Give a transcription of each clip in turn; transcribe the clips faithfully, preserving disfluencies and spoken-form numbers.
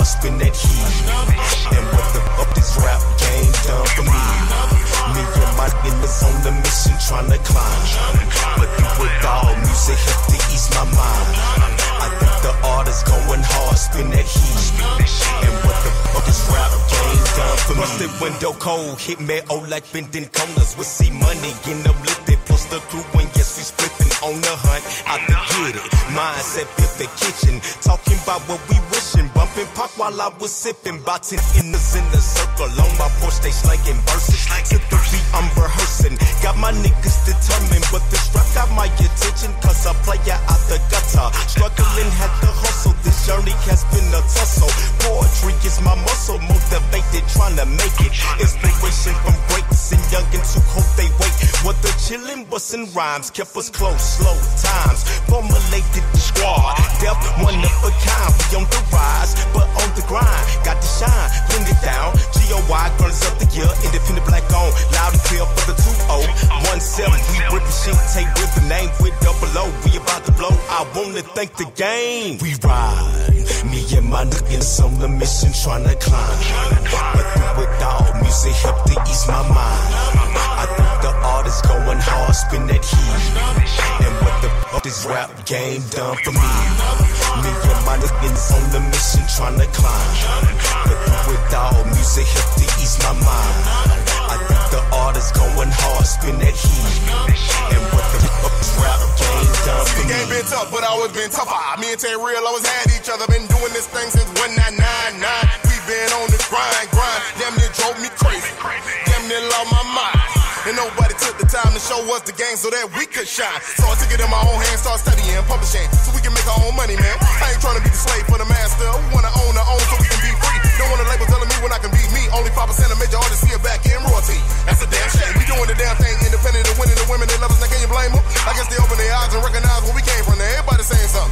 spin that heat. And what the fuck this rap game done for me? Me and my niggas on the mission tryna climb. But through it all, music help to ease my mind. I think the art is going hard, spin that heat. And what the fuck this rap game done for me? Busted window cold, hit me oh like bending corners. We see money in the lifted, plus the crew and yes we splitting on the hunt. Out to get it, mindset fit the kitchen. Talking about what we wishing, bumping pop while I was sipping. About ten inners in the circle, on my porch they slanging verses. To the beat I'm rehearsing, got my niggas determined. But the strap got my attention, cause I play out the gutter. Struggling, had to hustle, this journey has been a tussle. Poetry is my muscle, motivated, trying to make it. Inspiration from greats and youngins who hope they wait. What the chillin', bustin' rhymes kept us close, slow times. Formulated the squad, death one of a kind. We on the rise, but on the grind. Got to shine, bring it down. G O Y, guns up the year, independent black on. Loud and clear for the two oh one seven. We rippin' shit, take with the name with double O. We about to blow, I wanna thank the game. We ride, me and my niggas on the mission tryna climb. But through it all, music help to ease my mind. I think the art is going hard, spin that heat. And what the fuck this rap game done for me? Me and my niggas on the mission tryna climb. But through it all, music help to ease my mind. I think the art is going hard, spin that heat. And what the fuck this rap game done for me? The game been tough, but always been tougher. Me and Tay Real always had each other. Been doing this thing since nineteen ninety-nine. We been on the grind, grind. Damn near drove me crazy. Damn near lost my mind. And nobody took the time to show us the game so that we could shine. So I took it in my own hands, started studying, publishing, so we can make our own money, man. I ain't trying to be the slave for the master. We wanna own our own so we can be free. Don't want a label telling me when I can be me. Only five percent of major artists see it back in royalty. That's a damn shame. We doing the damn thing independent of winning the women that love us. Now can you blame them? I guess they open their eyes and recognize where we came from. Now everybody saying something.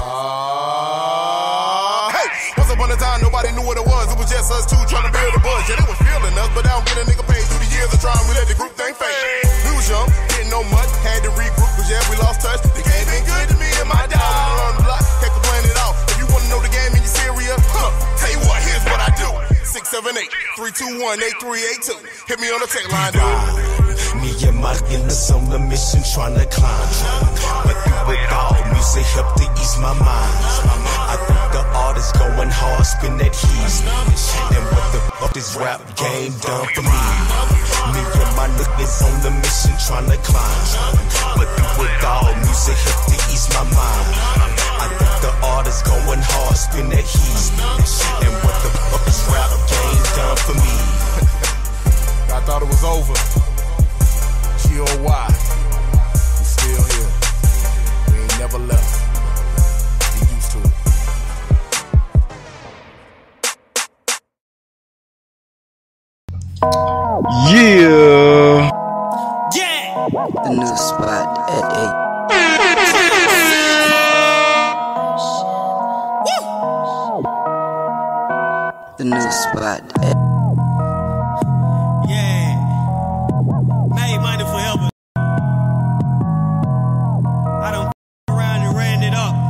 Uh, hey, once upon a time nobody knew what it was. It was just us two trying to build a buzz. Yeah, they was feeling us, but I don't get a nigga paid through the years of trying. We let the group thing fade. We was young, didn't know much, had to regroup, cause yeah, we lost touch. The game been good to me and my dog. On the block, can't complain at all. If you wanna know the game and you're serious, huh, tell you what, here's what I do. six seven eight, three two one, eight three eight two. Hit me on the tech line, dude. Me and my niggas on the mission tryna climb. But through it all, music help to ease my mind. I think the art is going hard, spin that heat. And what the fuck this rap game done for me? Me and my niggas on the mission tryna climb. But through it all, music help to ease my mind. I think the art is going hard, spin that heat. And what the fuck this rap game done for me? I thought it was over. G O Y, we still here. We ain't never left. Get used to it. Yeah. Yeah. The new spot at eight. The new spot at Yeah. Made money forever. I done around and ran it up.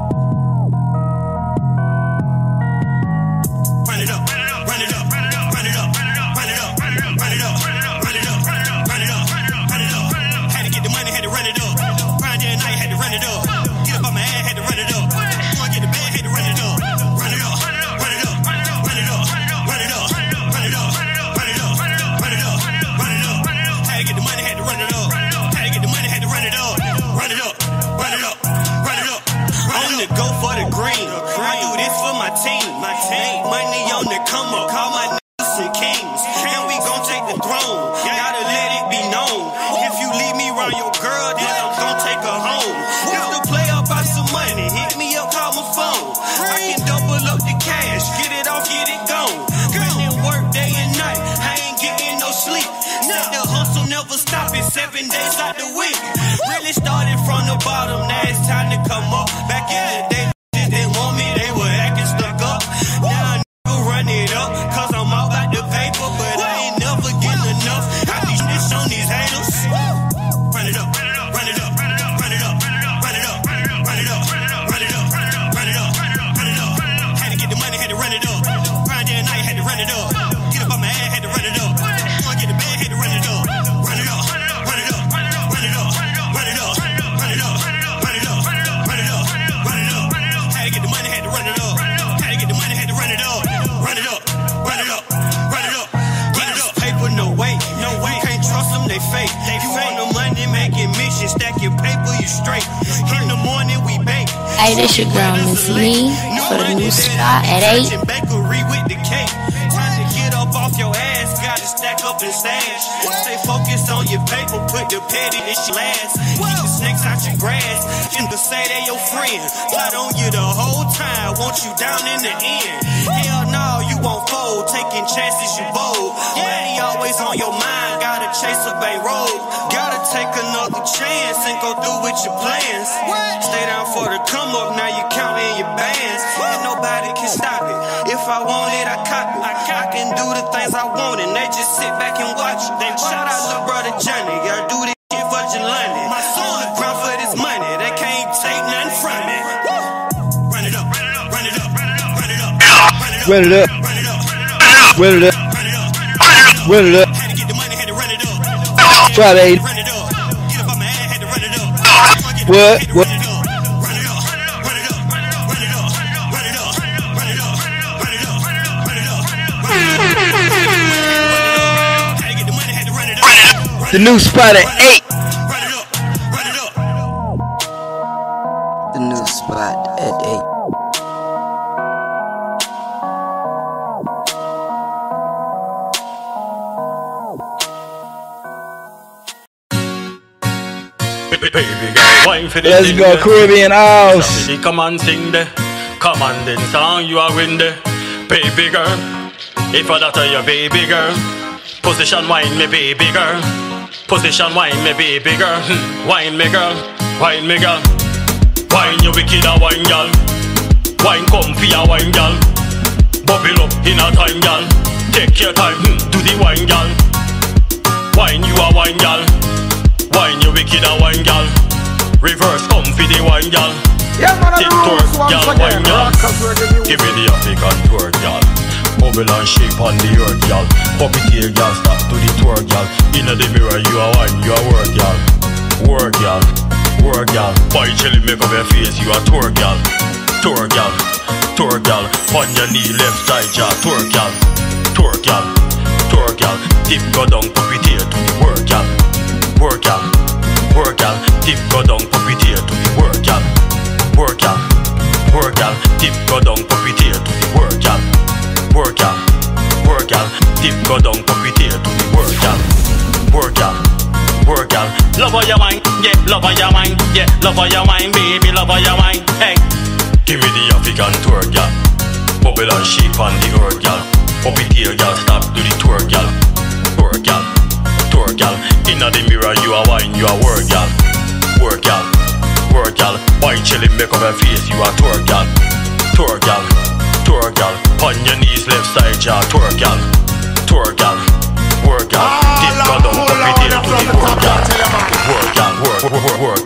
Run it up, run it up, run it up, run it up, run it up, run it up, run it up, run it up, run it up, run it up, run it up, run it up, run it up. Had to get the money, had to run it up. Grind day and night, had to run it up. Get up on my ass, had to run it up. Wanna get the bag, had to run it up. Run it up, run it up, run it up, run it up, run it up, run it up, run it up, run it up, run it up, run it up. Had to get the money, had to run it up. Had to get the money, had to run it up. Run it up, run it up, run it up. On the go for the green. I do this for my team. My team. Money on the come up. Call my niggas some kings. And we gon' take the throne. Gotta let it be known. If you leave me around your girl, then I'm gon' take her home. If the play up by some money, hit me up, call my phone. I can double up the cash, get it off, get it gone. Grinding work day and night, I ain't getting no sleep. Now the hustle never stop, it's seven days out the week. Really started from the bottom, now it's time to come up. Back in the day, just didn't want me, they were acting stuck up. Now I never run it up, cause I'm all about the paper, but I ain't never getting enough. I be snitch on these haters. Run it up, run it up, run it up, run it up, run it up, run it up, run it up, run it up, run it up, run it up, run it up, run it up. Had to get the money, had to run it up. run it up, run it up, run it up, run it up, run it up. Had to get the money, had to run it up. Had to get the money, had to run it up. Run it up, run it up, run it up, run it up. Paper, no way, no way. Can't trust them, they fake. They you want the money, make it mission. Stack your paper, you straight. In the morning, we bake. Hey, this your girl, Miss Lee, for the new spot at eight. Bakery with the cake. Time to get up off your ass. Gotta stack up and stash. Stay focused on your paper. Put the petty in your last. Keep the snakes out your grass. You can say they your friend. Plot on you the whole time. Want you down in the end. Hell no, you won't fold. Taking chances, you bold. Money always on your mind. Gotta chase a bay road. Gotta take another chance and go through with your plans. Stay down for the come up. Now you counting your bands. And nobody can stop it. If I want it, I cop it. I can do the things I want and they just sit back and watch it. Then shout out to brother Johnny. Gotta do this shit for Jelani. My son grind for this money. They can't take nothing from me. Run it up, run it up, run it up, run it up, Run it up. run it up, Run it up. run it up. Run it up. Had to get the money, had to run it up. Friday. Run it up. Get up on my ass, had to run it up. What? What? Run it up, run it up, run it up, run it up, run it up, run it up, run it up, run it up, run it up. Had to get the money, had to run it up. The new spot at eight. Run it up, run it up. The new spot at eight. Baby girl, wine for the Let's thing go there. Caribbean house. Somebody come and sing there. Come on then song you are win there. Baby girl, if I that are your baby girl. Position wine me baby girl. Position wine me baby girl. Hmm, wine me girl, wine me girl. Wine you wicked a wine girl. Wine comfy a wine girl. Bubble up in a time girl. Take your time, hmm, do the wine girl. Wine you a wine girl. Wine you wicked a wine gal. Reverse come for the wine gal. Tip twerk gal, wine gal. Give me the African twerk gal. Bubble and shape on the earth gal. Puppeteer gal, stop to the twerk gal. Inna the mirror you a wine, you a work gal. Work gal, work gal. Boy jelly make up your face, you a twerk gal. Twerk gal, twerk gal. On your knee left side gal, twerk gal. Twerk gal, twerk gal. Tip go down, puppeteer to the work gal. Work gal, work gal, tip go down, puppeteer to the work gal. Work gal, work gal, tip go down, puppeteer to the work gal. Work gal, work gal, tip go down, puppeteer to the work gal. Work gal, work gal, love of your mind, yeah, love of your mind, yeah, love of your mind, baby, love of your mind, hey. Give me the African twerk gal, bubble and shape on the earth gal. Puppeteer gal, stop to the twerk gal. Twerk gal. Twerk gal, inna the mirror you a wine, you a work gal. Work gal, work gal, wine chillin' make up your face, you a twerk gal. Twerk gal, twerk gal, on your knees left side ya, twerk gal. Twerk gal, work gal, dip go down, puppeteer to the work gal. Work gal, work, work, work, work.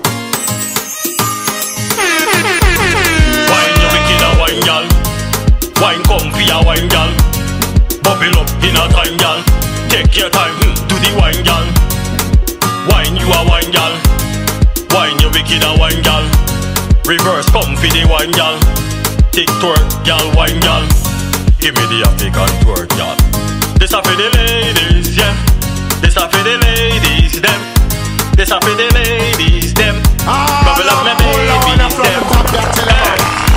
Wine you wicked a wine gal. Wine comfy a wine gal. Bubble up in a time gal. Take your time, hmm, do the wine gal. Wine you a wine gal. Wine you wicked a wine gal. Reverse come for the wine gal. Tick twerk gal, wine gal. Give me the African twerk gal. This a for the ladies, yeah. This a for the ladies, them. This a for the ladies, them. Bubble up my babies, them. Hey.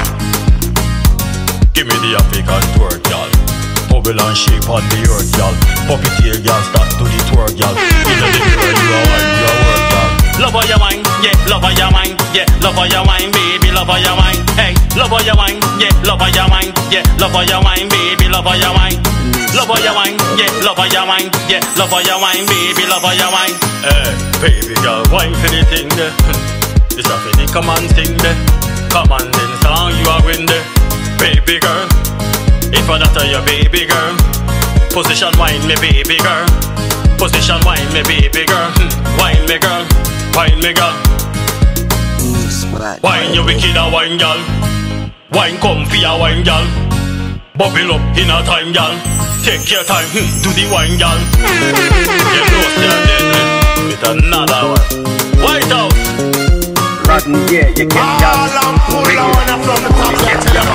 Give me the African twerk gal. Bubble and shape on the earth, gal. Puppeteer, gal, stop to the twerk, gal. Inna the mirror, you a wine, you a work, gal. Love of your mind, yeah, love of your mind, yeah, love of your mind, baby, love of your mind, hey. Love of your mind, yeah, love of your mind, yeah, love of your mind, baby, love of your mind. Love of your mind, yeah, love of your mind, yeah, love of your mind, baby, love of your mind. Hey, baby, girl, wine for the thing, there. This a for the come and sing, there. Come on, then song you a win, there. Baby girl. If I that are your baby girl. Position wine me baby girl. Position wine me baby girl. Wine me girl, wine me girl. Wine you wicked a wine girl. Wine comfy a wine girl. Bubble up in a time girl. Take your time, do the wine girl. You know stand there with another one. White House. rotten, yeah, you can All I'm pull on up from the top, yeah, tell them.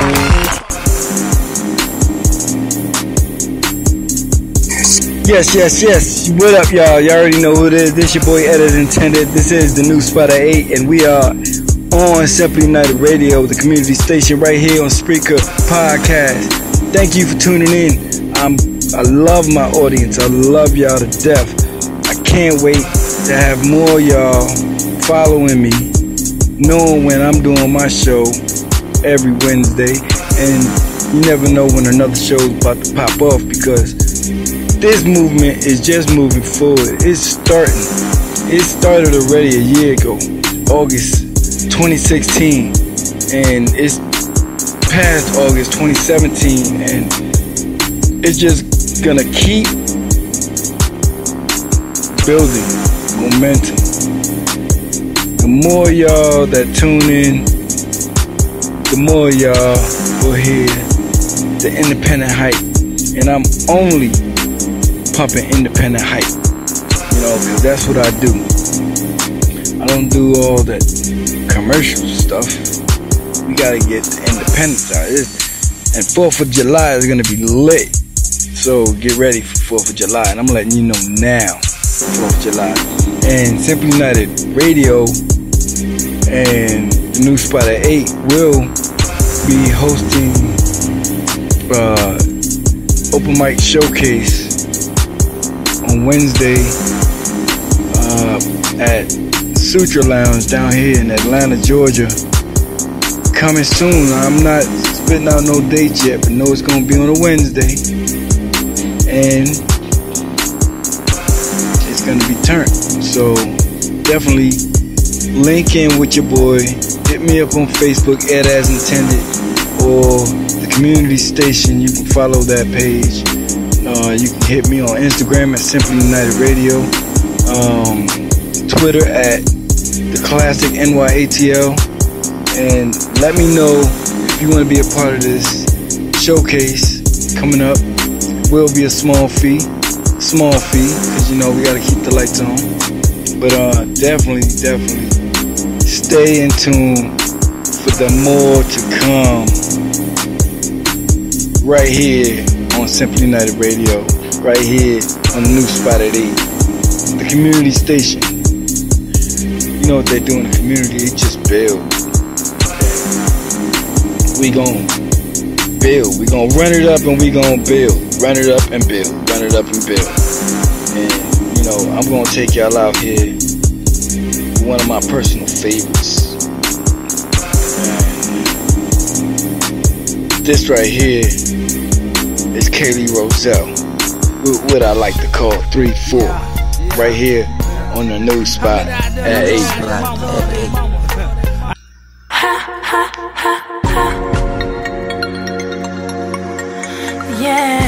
Yes, yes, yes. What up, y'all? Y'all already know who it is. This your boy Edit Intended. This is the new Spot at eight, and we are on Simply United Radio, the community station right here on Spreaker Podcast. Thank you for tuning in. I'm, I love my audience. I love y'all to death. I can't wait to have more y'all following me, knowing when I'm doing my show every Wednesday. And you never know when another show is about to pop off, because this movement is just moving forward. It's starting. It started already a year ago, August twenty sixteen, and it's past August twenty seventeen, and it's just gonna keep building momentum. The more y'all that tune in, the more y'all will hear the independent hype, and I'm only pumping independent hype, you know, because that's what I do. I don't do all that commercial stuff. We gotta get the independence out of this. And fourth of July is gonna be lit, so get ready for fourth of July, and I'm letting you know now, fourth of July. And Simply United Radio and the new Spot at eight will be hosting uh, open mic showcase on Wednesday uh, at Sutra Lounge down here in Atlanta, Georgia. Coming soon. I'm not spitting out no dates yet, but know it's gonna be on a Wednesday, and it's gonna be turned. So definitely link in with your boy. Hit me up on Facebook, Ed As Intended, or the community station. You can follow that page. Uh, you can hit me on Instagram at Simply United Radio, um, Twitter at the Classic N Y A T L, and let me know if you want to be a part of this showcase coming up. Will be a small fee, small fee, because you know we gotta keep the lights on. But uh, definitely, definitely stay in tune for the more to come right here on Simply United Radio, right here on the new Spot at eight, the community station. You know what they do in the community? They just build. We gon' build. We gon' run it up and we gon' build. Run it up and build. Run it up and build. And you know, I'm gonna take y'all out here with one of my personal favorites. And this right here is Kaylee Roselle, what I like to call three four, right here on the new Spot at eight. Yeah.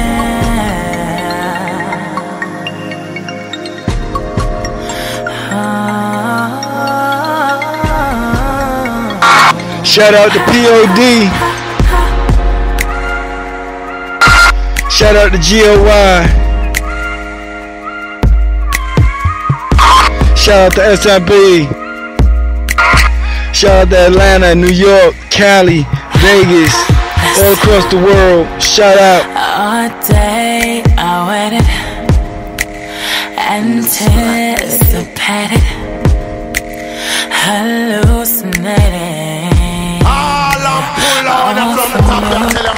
Shout out to P O D. Shout out to G O Y. Shout out to S I B. Shout out to Atlanta, New York, Cali, Vegas, all across the world. Shout out. All day I waited, anticipated, hallucinating. All I'm pull on up from the top, yeah, tell them.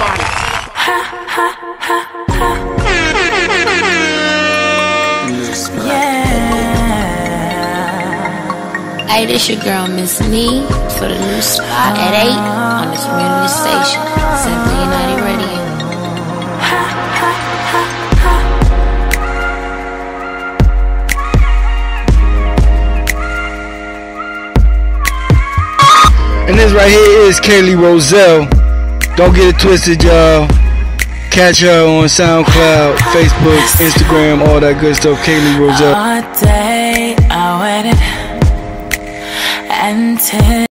Hey, this your girl Miss Me for the new Spot at eight on the community station, Simply United Radio. And this right here is Kaylee Roselle. Don't get it twisted, y'all. Catch her on SoundCloud, Facebook, Instagram, all that good stuff. Kaylee Roselle. All day I waited, until